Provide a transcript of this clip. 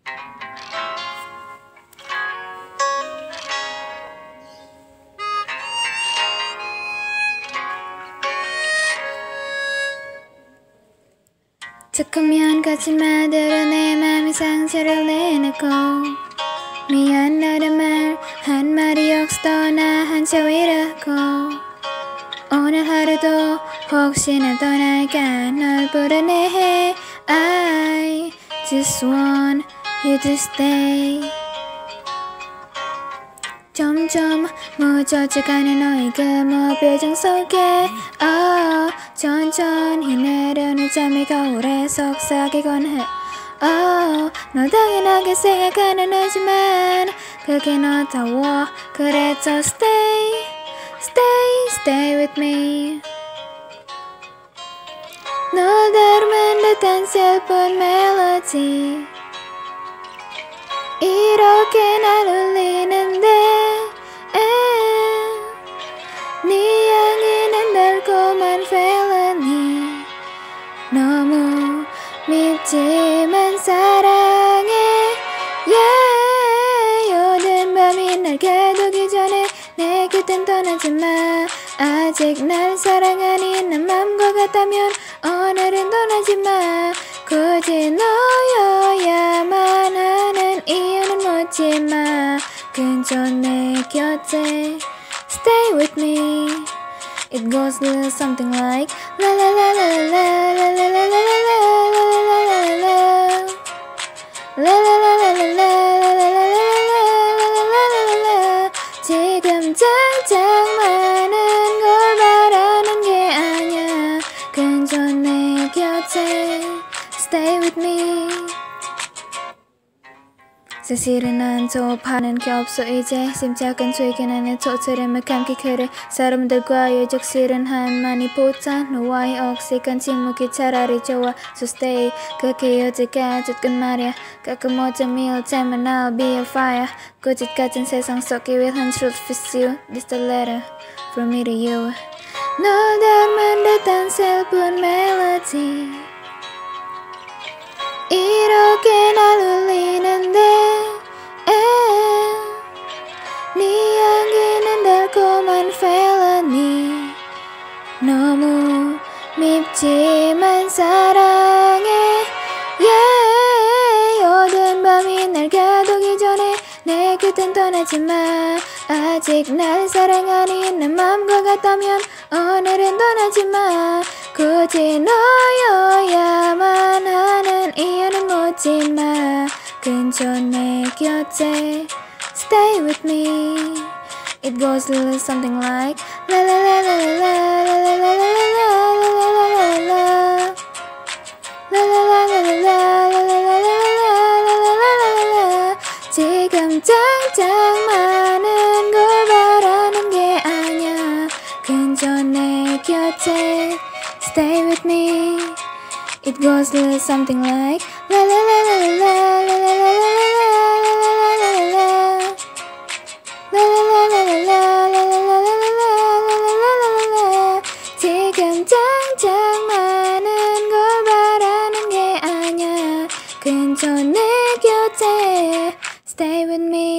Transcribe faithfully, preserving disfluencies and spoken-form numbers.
조금면 거짓말들은 내 맘의 상처를 내놓고 미안하단 말 한마디 없어도 나 한참 위라고 오늘 하루도 혹시나 떠날까 널 불안해해 I just want you to stay 점점 무뎌져가는 너의 그 무표정 속에 oh, 천천히 내려오는 잠이 거울에 속삭이곤 해 oh, 너 당연하게 생각하는 하지만 그게 너다워 그래서 stay stay stay with me 너 다루면 듯한 슬픈 멜로디 이렇게 날 울리는데 네 향기는 달콤한 felony 너무 밉지만 사랑해 yeah. 오랜 밤이 날 가두기 전에 내 곁엔 떠나지 마 아직 날 사랑하니 내 맘과 같다면 오늘은 떠나지 마 굳이 너여야만 하는 이유는 묻지 마 근처 내 곁에 Stay with me It goes a little something like La la la la la la la la la la la la la La la la la la la la la la 지금 당장 많은 걸 바라는 게 아냐 근처 내 곁에 Stay with me 사실은 난 조업하는 게 없어 이제 심장은 tweaking 안에 토트름을 감기 그래 사람들과의 적실은 한만이 보다 너와의 억식한 침묵이 차라리 좋아 So stay 그렇게 여지까지 끝 말야 가끔 어쩜 이럴 때면 I'll be a fire 꾸짓 같은 세상 속에 wilhelm truth for you This the letter from me to you 널 닮은 듯한 슬픈 멜로디 이렇게 날 울리는데 네 향기는 달콤한 felony 너무 밉지만 사랑해 yeah. 오랜 밤이 날 가두기 전에 내 곁엔 떠나지 마 아직 날 사랑하니 내 맘과 같다면 오늘은 떠나지 마 굳이 너여야만 하는 이유는 묻지 마 근처 내 곁에 Stay with me It goes a little something like La la la la la la la la la la la La la la la la la la la 지금 당장 많은 걸 바라는 게 아냐 근처 내 곁에 Stay with me It goes a little something like La la la la la la la la la La la la la la la la la la la 지금 당장 많은 걸 바라는 게 아냐 근처 내 곁에 Stay with me